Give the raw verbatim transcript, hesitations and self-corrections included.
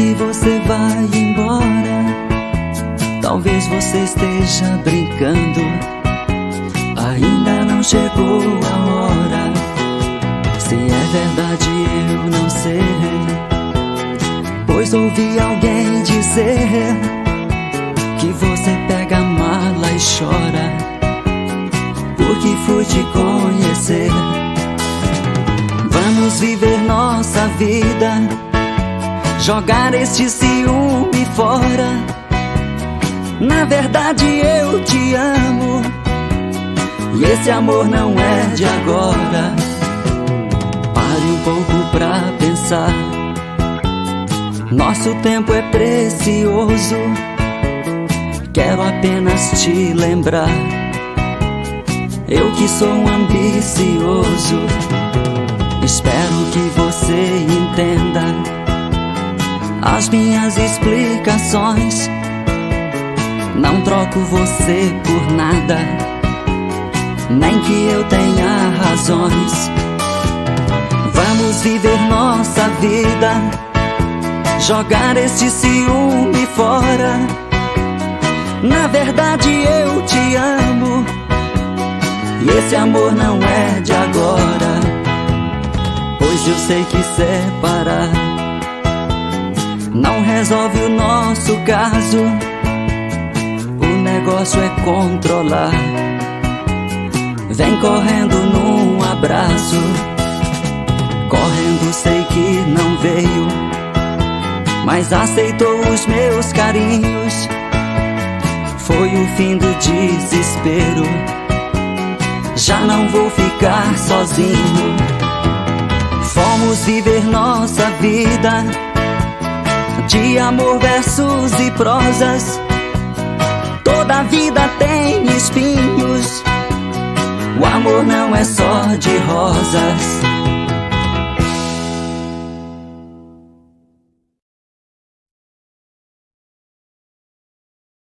que você vai embora. Talvez você esteja brincando, ainda não chegou a hora. Se é verdade eu não sei, pois ouvi alguém dizer que você pega a mala e chora, porque fui te conhecer. Vamos viver nossa vida, jogar este ciúme fora. Na verdade eu te amo, e esse amor não é de agora. Pare um pouco pra pensar, nosso tempo é precioso. Quero apenas te lembrar, eu que sou um ambicioso. Espero que você entenda as minhas explicações. Não troco você por nada, nem que eu tenha razões. Vamos viver nossa vida, jogar este ciúme fora. Na verdade eu te amo, e esse amor não é de agora. Pois eu sei que separar não resolve o nosso caso. O negócio é controlar. Vem correndo num abraço. Correndo sei que não veio, mas aceitou os meus carinhos. Foi o fim do desespero, já não vou ficar sozinho. Fomos viver nossa vida, de amor, versos e prosas. Toda vida tem espinhos, o amor não é só de rosas.